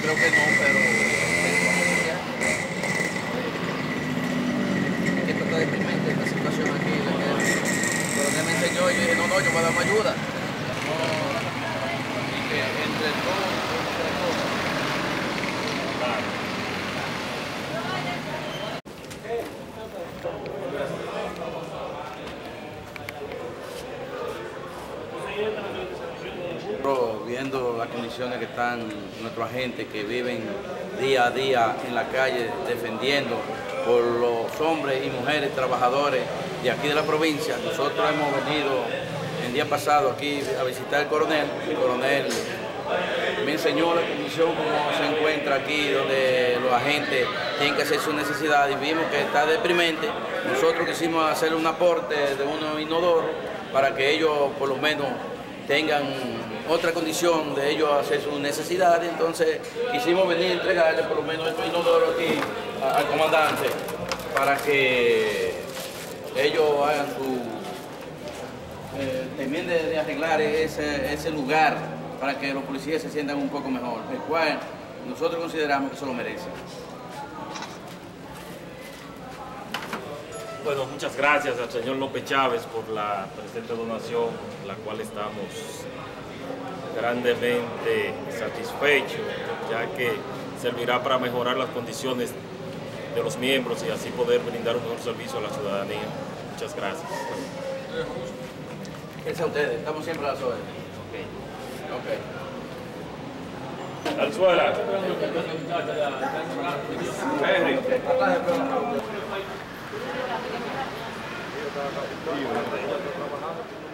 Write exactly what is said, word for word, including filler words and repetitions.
creo que no, pero eh, vamos a chequear. Es que esto está deprimente, esta situación aquí. La que el coronel me enseñó y yo dije, no, no, yo voy a dar más ayuda. No, y que entre todos, entre todos. Viendo las condiciones que están nuestros agentes que viven día a día en la calle defendiendo por los hombres y mujeres trabajadores de aquí de la provincia. Nosotros hemos venido el día pasado aquí a visitar al coronel. El coronel me enseñó la condición como se encuentra aquí, donde los agentes tienen que hacer su necesidad y vimos que está deprimente. Nosotros quisimos hacer un aporte de unos inodoros para que ellos por lo menos tengan otra condición de ellos hacer sus necesidades. Entonces quisimos venir a entregarle por lo menos estos inodoros aquí a, al comandante para que ellos hagan su eh, terminen de, de arreglar ese, ese lugar para que los policías se sientan un poco mejor, el cual nosotros consideramos que se lo merecen. Bueno, muchas gracias al señor López Chávez por la presente donación, la cual estamos grandemente satisfechos, ya que servirá para mejorar las condiciones de los miembros y así poder brindar un mejor servicio a la ciudadanía. Muchas gracias. Quédense a ustedes, estamos siempre a las órdenes. Ok. Alzuela. Henry.